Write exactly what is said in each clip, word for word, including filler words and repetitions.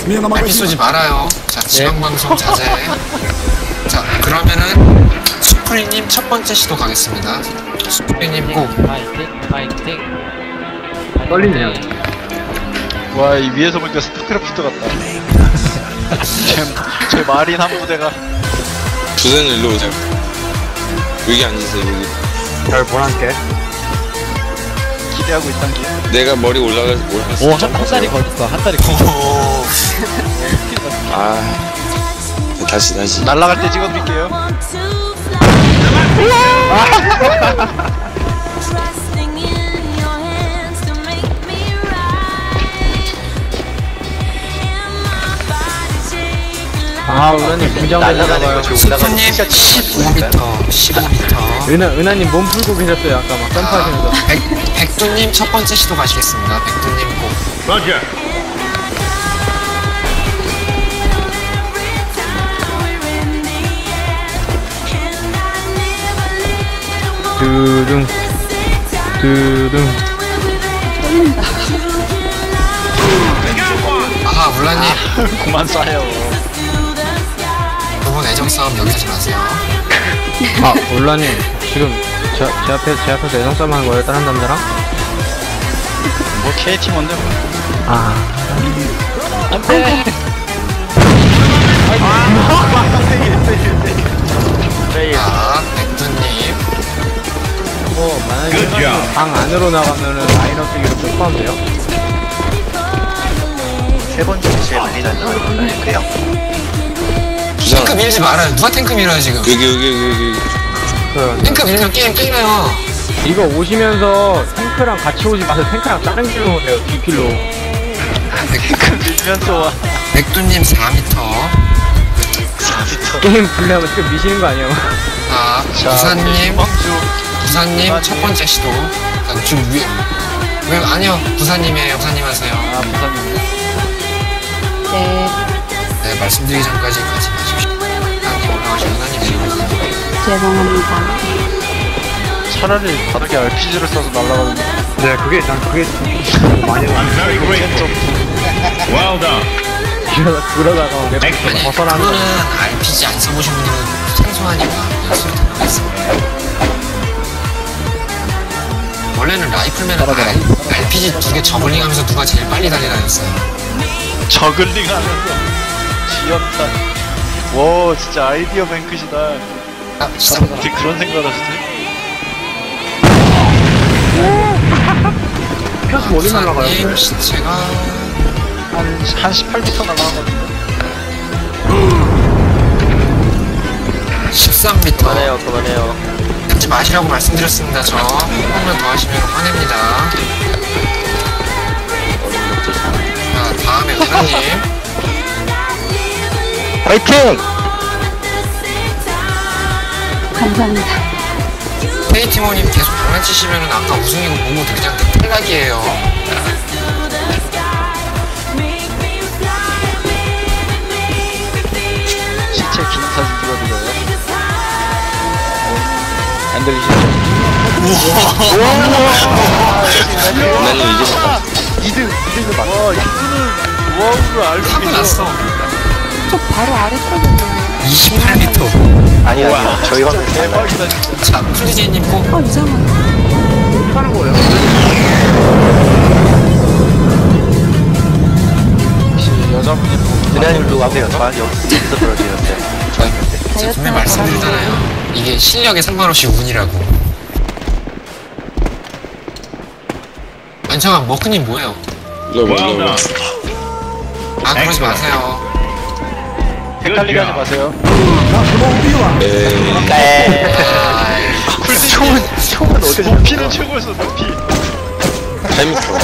빨리 쏘지 말아요. 자, 지방방송 자제. 자, 그러면은 수프리님 첫 번째 시도 가겠습니다. 수프리님 꼭. 파이팅, 파이팅. 떨리네요. 와, 이 위에서 보니까 스타크래프트 같다. 제, 제 마린 한 부대가. 주세는 일로 오세요. 여기 앉으세요, 여기. 별 보란께. 기대하고 있단 게. 내가 머리 올라가, 올라갔어. 오, 한, 한 다리 걸렸어, 한 다리 걸렸어. 아. 다시, 다시. 날아갈 때 찍어드릴게요. 아, 은하님 부정되다가요. 수프님 십오 미터, 십오 미터. 은하, 은하님 몸 풀고 계셨어요. 아까 막 점프하시면서. 백, 백두님 첫 번째 시도 가시겠습니다. 백두님 꼭. 두둥. 두둥. 아하, 물라님. 그만 쏴요. 두 분 애정 싸움 여기서 하지 마세요. 아, 올라님. 지금 제, 제 앞에, 제 앞에서 애정 싸움 하는 거예요? 다른 남자랑? 뭐 케이티 먼저. 아. 안 돼! 자, 백두님. 뭐, 만약에 방 안으로 나가면은 라인업 뛰기로 좀 포함돼요? 세 번째 제일 많이 달라요. 그래요. 주상. 탱크 밀지 말아요. 누가 탱크 밀어요, 지금? 여기, 여기, 여기, 여기. 그, 탱크 밀면 게임 끝나요. 이거 오시면서 탱크랑 같이 오지 마세요. 탱크랑 다른 길로 오세요. 뒷길로. 그 밀면서 와. 백두님 사 미터. 게임 불리하면 지금 미시는 거 아니에요? 자, 자, 부사님. 황주. 부사님 첫 번째 시도. 자, 지금 위에. 왜, 아니요. 부사님이에요. 부사님 하세요. 아, 부산님. 네, 네, 말씀드리기 전까지 가지 마십시오. 하나님 올라가시고 하나님 내려오세요. 죄송합니다. 차라리 바닥에 알피지를 써서 날아가는 게. 네, 그게, 난 그게 많이 이러다, 그러다가 내가 아니, 벗어나는 그거는 알피지 안 써보신 분들은 생소하니까 연습을 들어가겠습니다. 원래는 라이플맨은 알피지 두 개 저글링 하면서 누가 제일 빨리 달리다녔어요. 저글링 하면서. 지었다. 와, 진짜 아이디어 뱅크시다. 아, 진짜. 어떻게 그런 생각을 하시지? 펴서 머리 날라가요. 부사님 시체가 한, 한 십팔 미터 날아가거든요. 십삼 미터. 그만해요, 그만해요. 하지 마시라고 말씀드렸습니다. 저 한 번만 더 하시면 화냅니다. 자, 다음에 은하님. 파이팅! 감사합니다. 페이티모님 계속 장난치시면은 아까 우승이고 뭐고 그냥 탈락이에요. 시체 긴 사진 찍어드려요. 안 들리시죠? 나는 이겼어. 이 등, 이 등을 맞 와, 이분은 우아우를 알고 하고 났어. 저 바로 아래거든요. 이십팔 미터. 아니, 아니요. 저희 화면 대박이다, 진짜. 자, 플리제이님 꼭. 어, 이상하다. 하는 거예요. 혹시 여자분이 은하님 룩 앞에요. 저한테 여기서 떨어지셨어요. 제가 분명 말씀드리잖아요. 이게 실력에 상관없이 운이라고. 아니, 잠깐, 머크님 뭐예요? 일로 와, 일로 와. 아, 그러지 마세요. 헷갈리게 하지 마세요. 에이. 아, 총은, 총은 어디 높이는 최고였어, 높이. 팔 미터.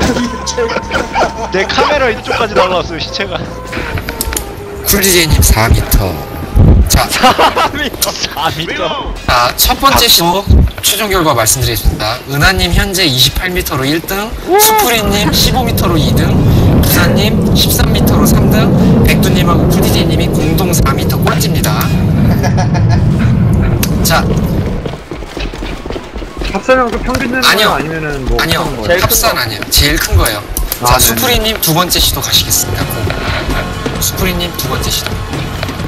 내 카메라 이쪽까지 날아왔어요, 시체가. 쿨디제이님 사 미터. 자, 사 미터. 사 미터. 자, 첫 번째 시도 최종 결과 말씀드리겠습니다. 은하님 현재 이십팔 미터로 일 등, 수프리님 십오 미터로 이 등, 부사님 십삼 미터로 삼 등, 백두님하고 쿨디제이님이 공동 사 미터 꼴찌입니다. 자, 합산하고 평균 되는 아니요. 거예요? 아니면은 뭐 아니요, 어떤 거예요? 합산 아니에요. 제일 큰 거예요. 아, 자, 네. 수프리님 두 번째 시도 가시겠습니다. 고. 수프리님 두 번째 시도.